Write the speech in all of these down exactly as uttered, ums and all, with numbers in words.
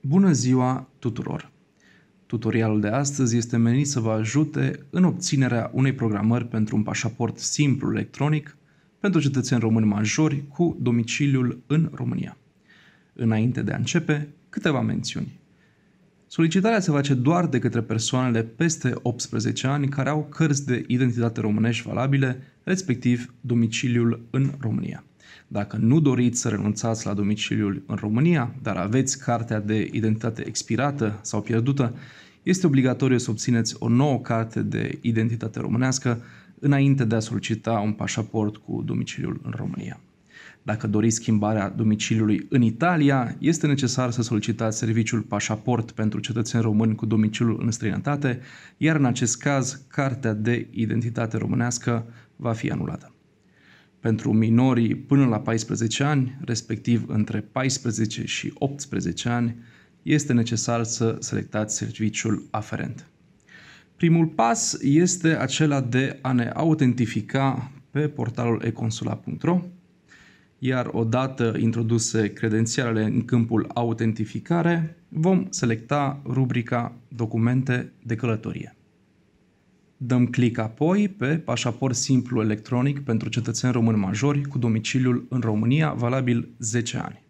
Bună ziua tuturor! Tutorialul de astăzi este menit să vă ajute în obținerea unei programări pentru un pașaport simplu electronic pentru cetățeni români majori cu domiciliul în România. Înainte de a începe, câteva mențiuni. Solicitarea se face doar de către persoanele peste optsprezece ani care au cărți de identitate românești valabile, respectiv domiciliul în România. Dacă nu doriți să renunțați la domiciliul în România, dar aveți cartea de identitate expirată sau pierdută, este obligatoriu să obțineți o nouă carte de identitate românească înainte de a solicita un pașaport cu domiciliul în România. Dacă doriți schimbarea domiciliului în Italia, este necesar să solicitați serviciul pașaport pentru cetățeni români cu domiciliul în străinătate, iar în acest caz, cartea de identitate românească va fi anulată. Pentru minorii până la paisprezece ani, respectiv între paisprezece și optsprezece ani, este necesar să selectați serviciul aferent. Primul pas este acela de a ne autentifica pe portalul e consulat punct ro, iar odată introduse credențialele în câmpul autentificare, vom selecta rubrica Documente de călătorie. Dăm click apoi pe pașaport simplu electronic pentru cetățeni români majori cu domiciliul în România, valabil zece ani.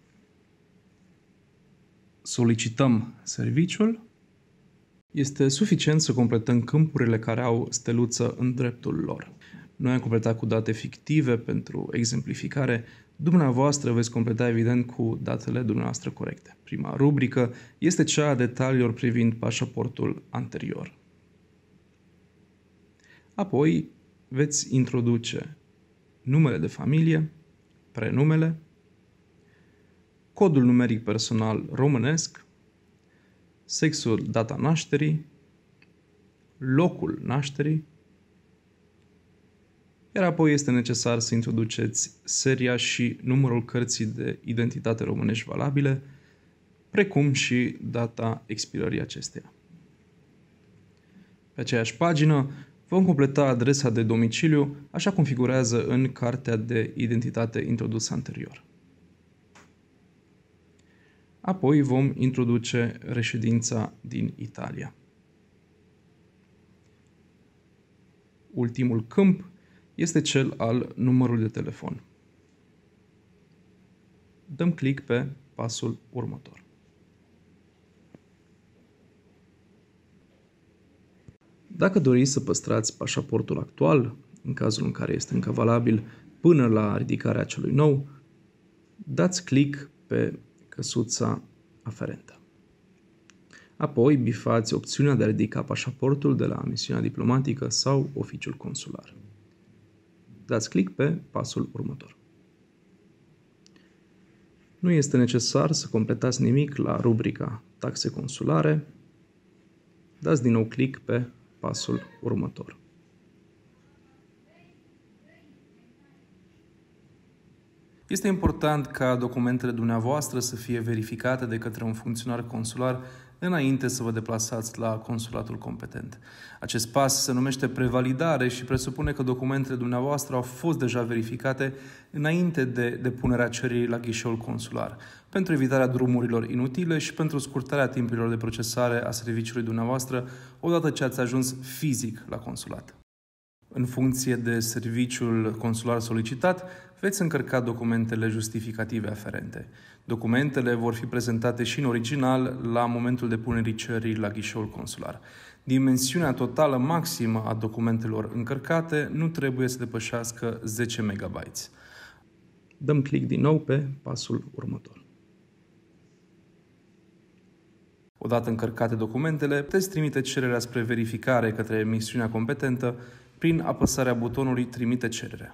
Solicităm serviciul. Este suficient să completăm câmpurile care au steluță în dreptul lor. Noi am completat cu date fictive pentru exemplificare. Dumneavoastră veți completa evident cu datele dumneavoastră corecte. Prima rubrică este cea a detaliilor privind pașaportul anterior. Apoi veți introduce numele de familie, prenumele, codul numeric personal românesc, sexul, data nașterii, locul nașterii, iar apoi este necesar să introduceți seria și numărul cărții de identitate românești valabile, precum și data expirării acesteia. Pe aceeași pagină vom completa adresa de domiciliu, așa cum figurează în cartea de identitate introdusă anterior. Apoi vom introduce reședința din Italia. Ultimul câmp este cel al numărului de telefon. Dăm click pe pasul următor. Dacă doriți să păstrați pașaportul actual, în cazul în care este încă valabil, până la ridicarea celui nou, dați click pe căsuța aferentă. Apoi bifați opțiunea de a ridica pașaportul de la misiunea diplomatică sau oficiul consular. Dați click pe pasul următor. Nu este necesar să completați nimic la rubrica taxe consulare. Dați din nou click pe pasul următor. Este important ca documentele dumneavoastră să fie verificate de către un funcționar consular înainte să vă deplasați la consulatul competent. Acest pas se numește prevalidare și presupune că documentele dumneavoastră au fost deja verificate înainte de depunerea cererii la ghișeul consular, pentru evitarea drumurilor inutile și pentru scurtarea timpurilor de procesare a serviciului dumneavoastră odată ce ați ajuns fizic la consulat. În funcție de serviciul consular solicitat, veți încărca documentele justificative aferente. Documentele vor fi prezentate și în original la momentul depunerii cererii la ghișeul consular. Dimensiunea totală maximă a documentelor încărcate nu trebuie să depășească zece megabytes. Dăm click din nou pe pasul următor. Odată încărcate documentele, puteți trimite cererea spre verificare către misiunea competentă prin apăsarea butonului Trimite cererea.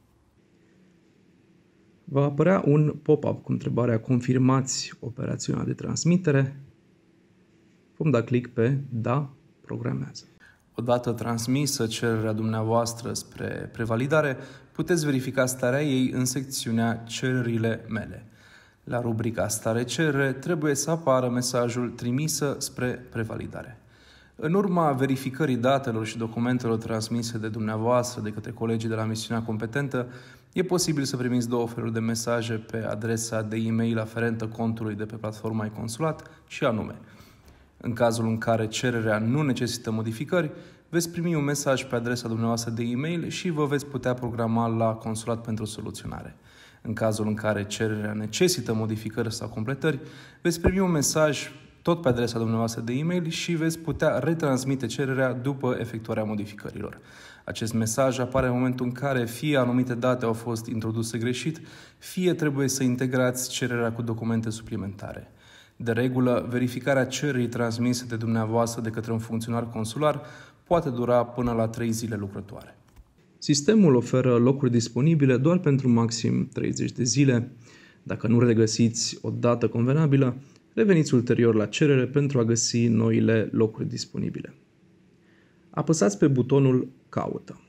Va apărea un pop-up cu întrebarea Confirmați operațiunea de transmitere. Vom da click pe Da, programează. Odată transmisă cererea dumneavoastră spre prevalidare, puteți verifica starea ei în secțiunea Cererile mele. La rubrica Stare cerere trebuie să apară mesajul Trimisă spre prevalidare. În urma verificării datelor și documentelor transmise de dumneavoastră de către colegii de la misiunea competentă, e posibil să primiți două feluri de mesaje pe adresa de e-mail aferentă contului de pe platforma e-consulat și anume: în cazul în care cererea nu necesită modificări, veți primi un mesaj pe adresa dumneavoastră de e-mail și vă veți putea programa la consulat pentru soluționare. În cazul în care cererea necesită modificări sau completări, veți primi un mesaj tot pe adresa dumneavoastră de e-mail și veți putea retransmite cererea după efectuarea modificărilor. Acest mesaj apare în momentul în care fie anumite date au fost introduse greșit, fie trebuie să integrați cererea cu documente suplimentare. De regulă, verificarea cererii transmise de dumneavoastră de către un funcționar consular poate dura până la trei zile lucrătoare. Sistemul oferă locuri disponibile doar pentru maxim treizeci de zile. Dacă nu regăsiți o dată convenabilă, reveniți ulterior la cerere pentru a găsi noile locuri disponibile. Apăsați pe butonul Caută.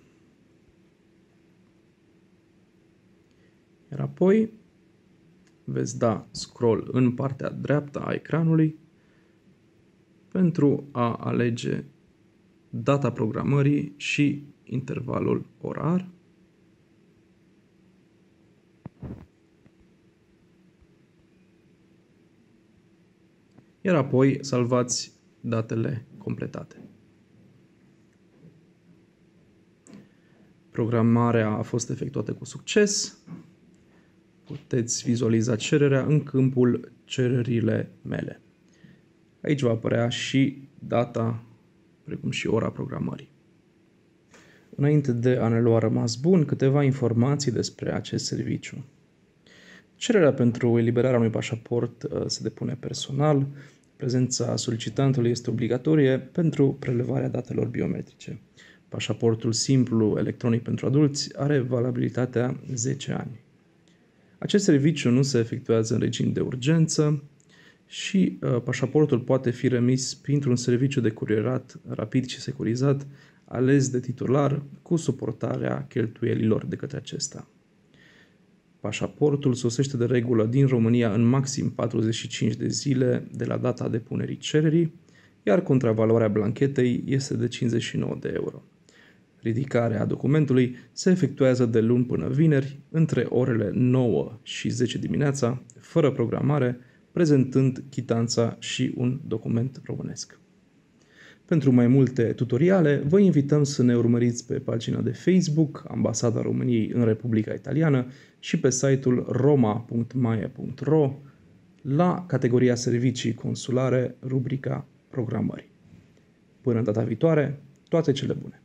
Iar apoi veți da scroll în partea dreaptă a ecranului pentru a alege data programării și intervalul orar. Iar apoi salvați datele completate. Programarea a fost efectuată cu succes. Puteți vizualiza cererea în câmpul Cererile mele. Aici va apărea și data, precum și ora programării. Înainte de a ne lua rămas bun, câteva informații despre acest serviciu. Cererea pentru eliberarea unui pașaport se depune personal. Prezența solicitantului este obligatorie pentru prelevarea datelor biometrice. Pașaportul simplu electronic pentru adulți are valabilitatea zece ani. Acest serviciu nu se efectuează în regim de urgență și uh, pașaportul poate fi remis printr-un serviciu de curierat rapid și securizat ales de titular cu suportarea cheltuielilor de către acesta. Pașaportul sosește de regulă din România în maxim patruzeci și cinci de zile de la data depunerii cererii, iar contravaloarea blanchetei este de cincizeci și nouă de euro. Ridicarea documentului se efectuează de luni până vineri, între orele nouă și zece dimineața, fără programare, prezentând chitanța și un document românesc. Pentru mai multe tutoriale, vă invităm să ne urmăriți pe pagina de Facebook Ambasada României în Republica Italiană și pe site-ul roma punct maie punct ro la categoria Servicii Consulare, rubrica Programări. Până data viitoare, toate cele bune!